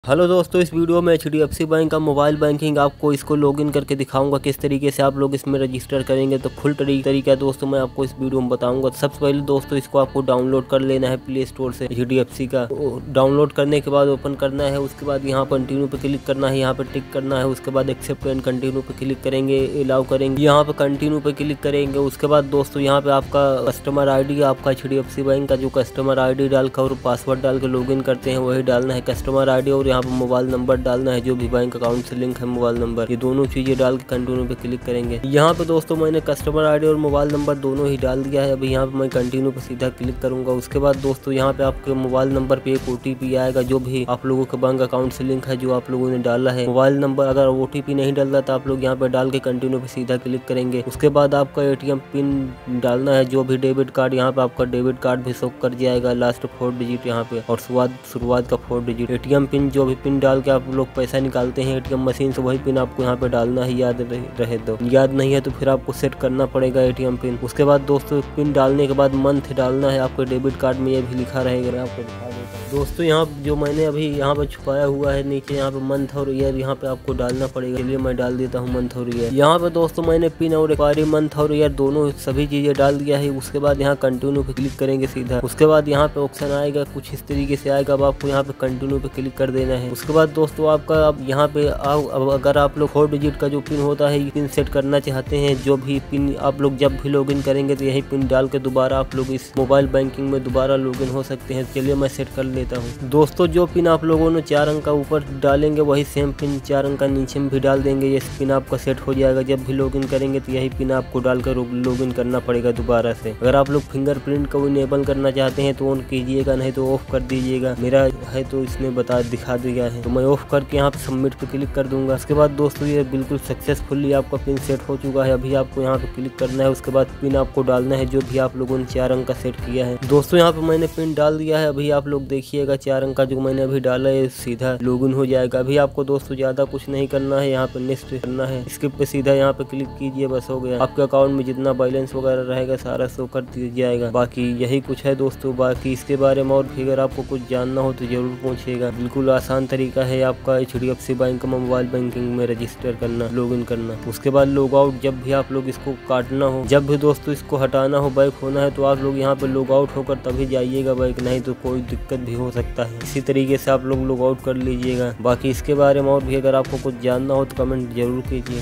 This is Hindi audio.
हेलो दोस्तों, इस वीडियो में एचडीएफसी बैंक का मोबाइल बैंकिंग आपको इसको लॉगिन करके दिखाऊंगा किस तरीके से आप लोग इसमें रजिस्टर करेंगे। तो फुल तरीका दोस्तों मैं आपको इस वीडियो में बताऊंगा। सबसे पहले दोस्तों इसको आपको डाउनलोड कर लेना है प्ले स्टोर से एचडीएफसी का। डाउनलोड करने के बाद ओपन करना है, उसके बाद यहाँ पर कंटिन्यू पे क्लिक करना है, यहाँ पर टिक करना है, उसके बाद एक्सेप्ट एंड कंटिन्यू पे क्लिक करेंगे, अलाउ करेंगे, यहाँ पे कंटिन्यू पे क्लिक करेंगे। उसके बाद दोस्तों यहाँ पे आपका कस्टमर ID आपका एचडीएफसी बैंक का जो कस्टमर ID डालकर और पासवर्ड डाल के लॉगिन करते हैं वही डालना है कस्टमर ID, और यहाँ पर मोबाइल नंबर डालना है जो भी बैंक अकाउंट से लिंक है मोबाइल नंबर। ये दोनों चीजें डाल के कंटिन्यू पे क्लिक करेंगे। यहाँ पे दोस्तों मैंने कस्टमर ID और मोबाइल नंबर दोनों ही डाल दिया है। अभी यहाँ पे मैं कंटिन्यू पे सीधा क्लिक करूंगा। उसके बाद दोस्तों यहाँ पे आपके मोबाइल नंबर पे एक OTP आएगा जो भी आप लोगों के बैंक अकाउंट से लिंक है जो आप लोगों ने डाला है। मोबाइल नंबर अगर OTP नहीं डाल रहा तो आप लोग यहाँ पे डाल के कंटिन्यू पे सीधा क्लिक करेंगे। उसके बाद आपका ATM पिन डालना है, जो भी डेबिट कार्ड यहाँ पे आपका डेबिट कार्ड भी शो कर जाएगा, लास्ट 4 डिजिट यहाँ पे और शुरुआत का 4 डिजिट। ATM पिन जो भी पिन डाल के आप लोग पैसा निकालते हैं ATM मशीन से वही पिन आपको यहाँ पे डालना है। याद रहे तो याद नहीं है तो फिर आपको सेट करना पड़ेगा ATM पिन। उसके बाद दोस्तों पिन डालने के बाद मंथ डालना है, आपके डेबिट कार्ड में ये भी लिखा रहेगा। आपको दिखा देता हूं दोस्तों, यहाँ जो मैंने अभी यहाँ पे छुपाया हुआ है नीचे, यहाँ पे मंथ और ईयर यहाँ पे आपको डालना पड़ेगा। चलिए मैं डाल देता हूँ मंथ और ईयर। यहाँ पे दोस्तों मैंने पिन और एक्सपायरी मंथ और ईयर दोनों सभी चीजें डाल दिया है। उसके बाद यहाँ कंटिन्यू पे क्लिक करेंगे सीधा। उसके बाद यहाँ पे ऑप्शन आएगा कुछ इस तरीके से आएगा, अब आपको यहाँ पे कंटिन्यू पे क्लिक कर देना है। उसके बाद दोस्तों आपका अब यहाँ पे अगर आप लोग 4 डिजिट का जो पिन होता है पिन सेट करना चाहते हैं, जो भी पिन आप लोग जब भी लॉगिन करेंगे तो यही पिन डाल के दोबारा आप लोग इस मोबाइल बैंकिंग में दोबारा लॉगिन हो सकते हैं। चलिए मैं सेट कर लेता हूँ। दोस्तों जो पिन आप लोगों ने 4 अंक का ऊपर डालेंगे वही सेम पिन 4 अंक का नीचे में भी डाल देंगे। ये पिन आपका सेट हो जाएगा। जब भी लॉगिन करेंगे तो यही पिन आपको डालकर लॉगिन करना पड़ेगा दोबारा से। अगर आप लोग फिंगरप्रिंट को इनेबल करना चाहते हैं तो ऑन कीजिएगा, नहीं तो ऑफ कर दीजिएगा। मेरा है तो इसमें दिखा दिया है तो मैं ऑफ करके यहाँ पे सबमिट पे क्लिक कर दूंगा। उसके बाद दोस्तों ये बिल्कुल सक्सेसफुली आपका पिन सेट हो चुका है। अभी आपको यहाँ पे क्लिक करना है, उसके बाद पिन आपको डालना है जो भी आप लोगों ने 4 अंक का सेट किया है। दोस्तों यहाँ पे मैंने पिन डाल दिया है। अभी आप लोग देखिएगा 4 अंक का जो मैंने अभी डाला है सीधा लॉगिन हो जाएगा। अभी आपको दोस्तों ज्यादा कुछ नहीं करना है, यहाँ पे नेक्स्ट करना है, स्किप पे सीधा यहाँ पे क्लिक कीजिए, बस हो गया। आपके अकाउंट में जितना बैलेंस वगैरह रहेगा सारा शो कर दिया जाएगा। बाकी यही कुछ है दोस्तों। बाकी इसके बारे में और भी अगर आपको कुछ जानना हो तो जरूर पूछिएगा। बिल्कुल आसान तरीका है आपका एचडीएफसी बैंक में मोबाइल बैंकिंग में रजिस्टर करना, लॉगिन करना। उसके बाद लॉग आउट, जब भी आप लोग इसको काटना हो, जब भी दोस्तों इसको हटाना हो, बैक होना है तो आप लोग यहाँ पे लॉग आउट होकर तभी जाइएगा बैक, नहीं तो कोई दिक्कत भी हो सकता है। इसी तरीके से आप लोग लॉग आउट कर लीजिएगा। बाकी इसके बारे में और भी अगर आपको कुछ जानना हो तो कमेंट जरूर कीजिए।